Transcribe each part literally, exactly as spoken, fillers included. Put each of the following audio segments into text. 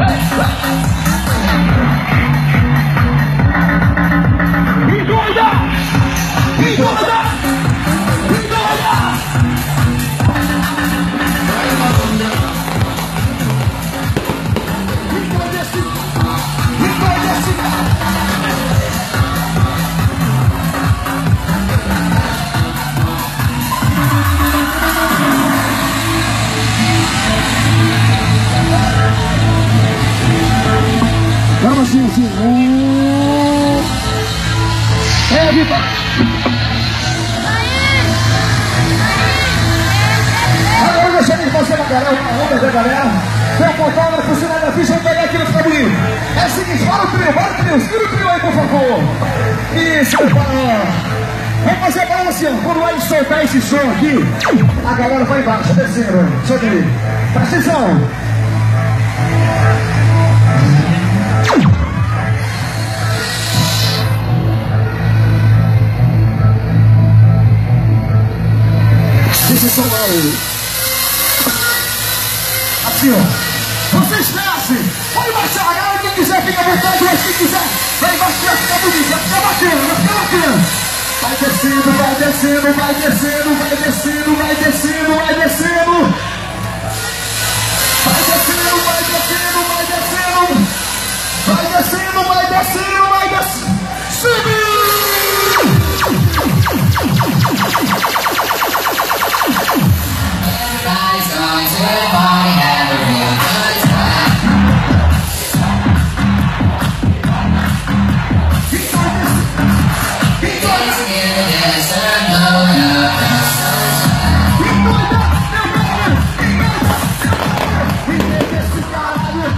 Assim, assim. É, Vitor. Agora eu gostaria de fazer uma galera, uma onda da galera. Tem um fotógrafo, sinal da ficha, vamos pegar aqui no caminho. É o seguinte, para o trio, para o trio, segura o trio aí, por favor. Isso, para. Vamos fazer a parada assim, ó. Quando ele soltar esse som aqui, a galera vai embaixo, descendo. Solta aí. Presta atenção. Assim, ó. Vocês descem. Pode baixar a galera. Quem quiser fica à vontade, mas quem quiser vai embaixo, vai ficar bonito, vai ficar bacana, vai ficar bacana. Vai descendo, vai descendo, vai descendo, vai descendo, vai descendo, vai descendo. Vai descendo, vai descendo, vai descendo. Vai descendo, vai descendo, vai descendo. Subiu! Everybody have a real good time. Keep going, keep going. It's in the desert, blowing up in the sunshine. Keep going up, keep going, keep going. We did this to God.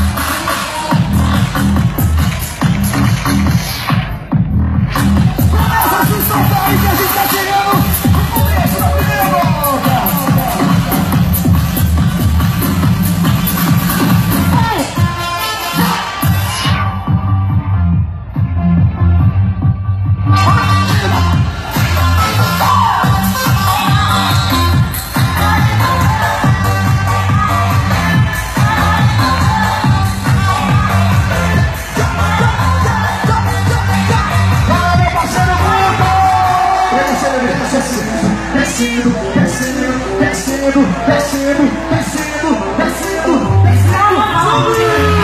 Começa a se soltar aí que a gente tá chegando no começo da primeira volta. Descendo, descendo, descendo, descendo, descendo, descendo, descendo.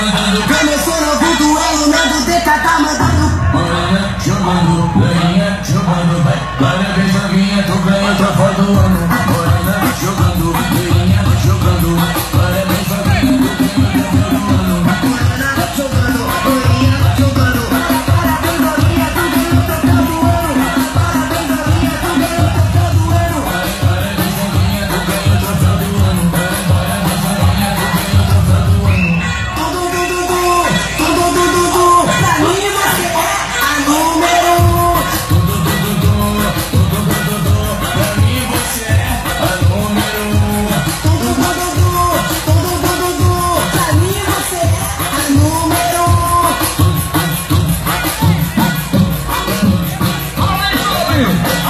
Começou no vulto, é o nome de tá mandando. Jogando, ganha, Paulinho.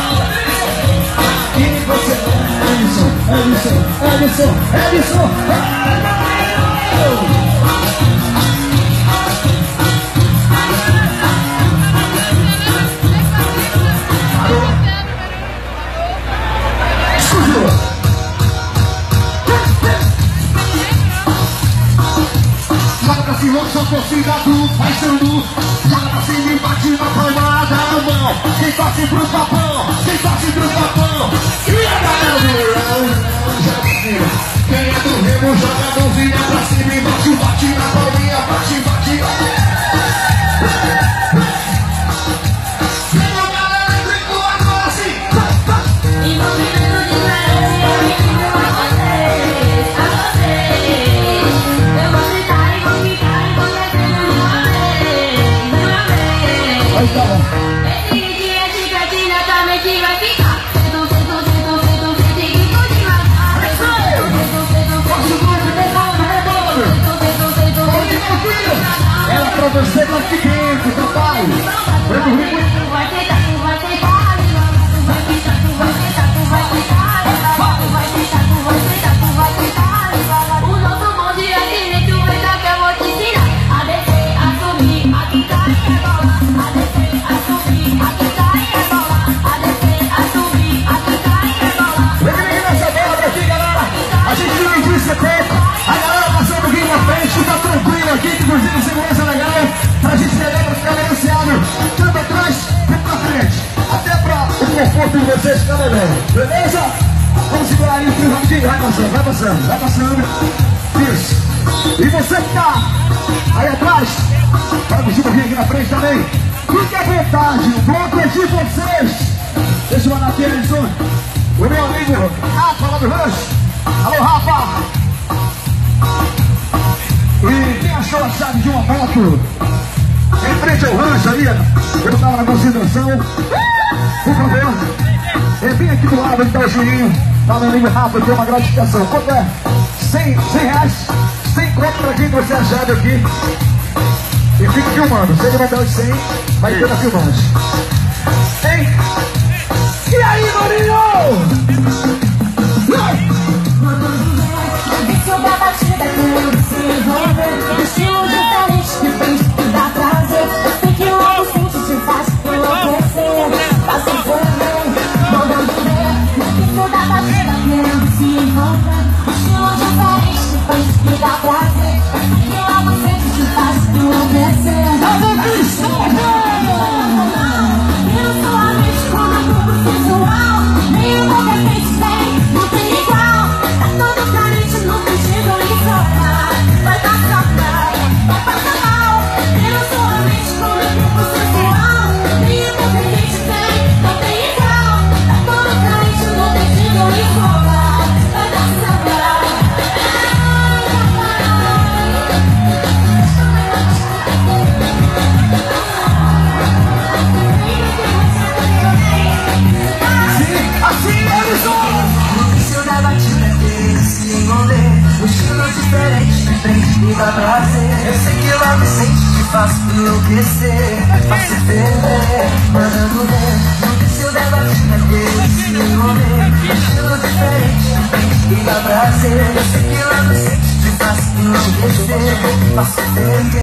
E você, Edson, Edson, Edson, Edson. Joga pra cima, só torcida do Paysandu. Joga pra cima e bate na palma da mão. Quem torce pro papão, quem torce pro papão. E a galera do Leão, joga pra cima. Quem é do Remo, joga a mãozinha pra cima e bate, bate na palminha, bate, bate. E a galera gritando agora assim. E no menino de Leão, eu menino a você, a você. Eu vou gritar e vou ficar e vou descer de uma vez, de uma vez. Aí tá bom. Esse dia de gatinha também que vai ficar. Cedo, cedo, cedo, cedo, cedo, e tudo devagar. Cedo, cedo, cedo, cedo, cedo, cedo, cedo. Ela pra você tá aqui dentro, papai. Vai dormir muito. Tu vai tentar, tu vai tentar, tu vai tentar, tu vai tentar, tu vai tentar, tu vai tentar, tu vai tentar, tu vai tentar. O nosso bonde é que nem tu vem cá que eu vou te ensinar a descer, a subir, a quicar e a bola. A descer, a subir, a quicar e a bola. A descer, a subir, a quicar e a bola. Vem aqui nessa bola pra aqui, galera. A gente dividiu esse tempo. A galera passando aqui na frente, fica tranquilo aqui, inclusive segurança legal. Pra gente pegar pra ficar negociado. Tanto atrás, tanto pra frente. Até pra o conforto de vocês ficar melhor. Beleza? Vamos segurar aí o fio rapidinho. Vai passando, vai passando, vai passando. Isso. E você que tá aí atrás, vai um pouquinho aqui na frente também. Fique à vontade, o bloco é de vocês. Deixa eu mandar aqui, Edson. O meu amigo Rafa lá do Rancho. Alô, Rafa. E quem achou a chave de uma moto em frente ao rancho aí, eu estava na concentração, por favor, é bem aqui do lado, então o Juninho, tá meu amigo Rafa, tem uma gratificação. Quanto é? cem, cem reais, cem conto pra quem você achar aqui. E fica filmando, se ele mandar os cem, vai ter na filmagem. Hein? E aí, Marinho? Deixa da batida quando se envolver. Estilo diferente que fez que dá prazer. Sei que logo sente te faz enlouquecer. Faça envolver, mandando ver. Deixa da batida quando se envolver. Estilo diferente que fez que dá prazer. Sei que logo sente te faz enlouquecer. Eu sou a mente com meu corpo sensual. Nem o competente tem, não tem igual. Tá todo carente, não tem jeito de sobrar. Vai passar mal, vai passar mal. Eu sou a mente com meu corpo sensual. Nem o competente tem, não tem igual. Tá todo carente, não tem jeito de sobrar. Vai passar mal. Assim, Edson! O seu da batida dele se envolver. O estilo diferente de frente me dá prazer. Eu sei que logo sente te faz enlouquecer. Faço perder, mandando ver. O seu da batida dele se envolver. O estilo diferente de frente me dá prazer. Eu sei que logo sente te faz enlouquecer. Faço perder.